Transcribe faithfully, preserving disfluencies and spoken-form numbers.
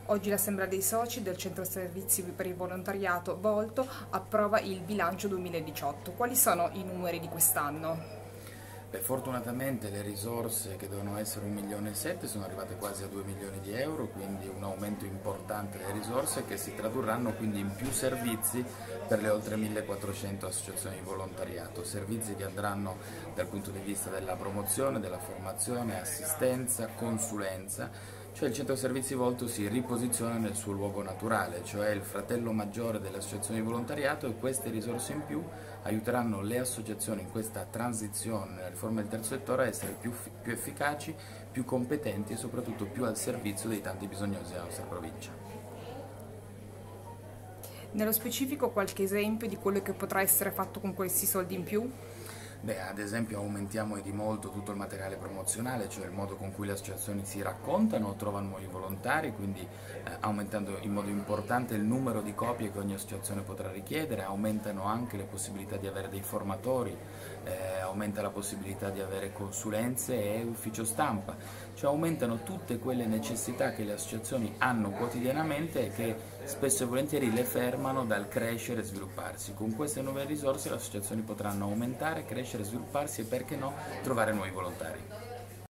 Oggi l'Assemblea dei Soci del Centro Servizi per il Volontariato Volto approva il bilancio duemiladiciotto. Quali sono i numeri di quest'anno? Beh, fortunatamente le risorse che dovevano essere un milione e sette sono arrivate quasi a due milioni di euro, quindi un aumento importante delle risorse che si tradurranno quindi in più servizi per le oltre millequattrocento associazioni di volontariato, servizi che andranno dal punto di vista della promozione, della formazione, assistenza, consulenza. Cioè il centro servizi Volto si riposiziona nel suo luogo naturale, cioè il fratello maggiore delle associazioni di volontariato, e queste risorse in più aiuteranno le associazioni in questa transizione nella riforma del terzo settore a essere più, più efficaci, più competenti e soprattutto più al servizio dei tanti bisognosi della nostra provincia. Nello specifico qualche esempio di quello che potrà essere fatto con questi soldi in più? Beh, ad esempio aumentiamo di molto tutto il materiale promozionale, cioè il modo con cui le associazioni si raccontano, trovano nuovi volontari, quindi eh, aumentando in modo importante il numero di copie che ogni associazione potrà richiedere, aumentano anche le possibilità di avere dei formatori, eh, aumenta la possibilità di avere consulenze e ufficio stampa, cioè aumentano tutte quelle necessità che le associazioni hanno quotidianamente e che spesso e volentieri le fermano dal crescere e svilupparsi. Con queste nuove risorse le associazioni potranno aumentare, crescere, svilupparsi e, perché no, trovare nuovi volontari.